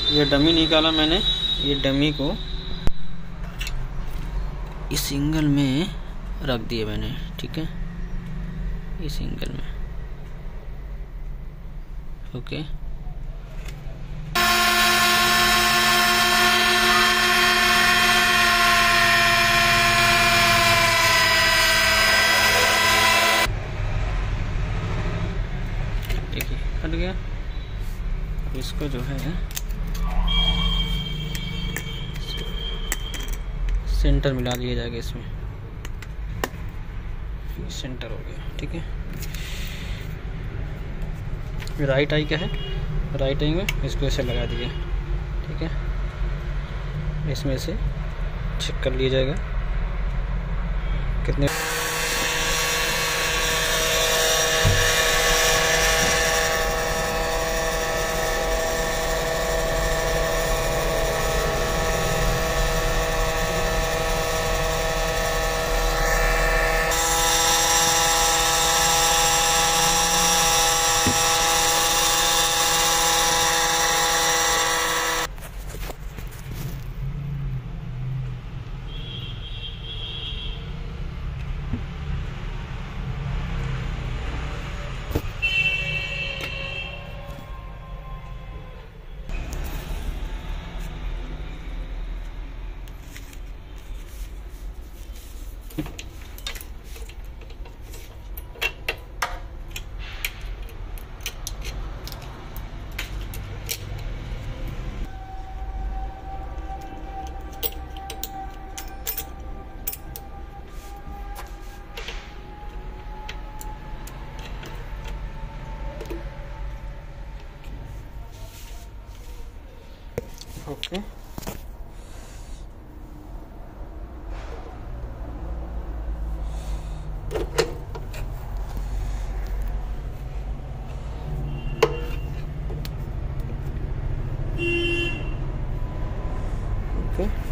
ये डमी निकाला मैंने। ये डमी को इस सिंगल में रख दिया मैंने, ठीक है, इस सिंगल में। ओके, देखिए हट गया। अब इसको जो है सेंटर मिला दिया जाएगा इसमें। सेंटर हो गया, ठीक है। राइट आई का है, राइट आई में इसको ऐसे लगा दिया, ठीक है। इसमें से चेक कर लिया जाएगा कितने। Okay, okay.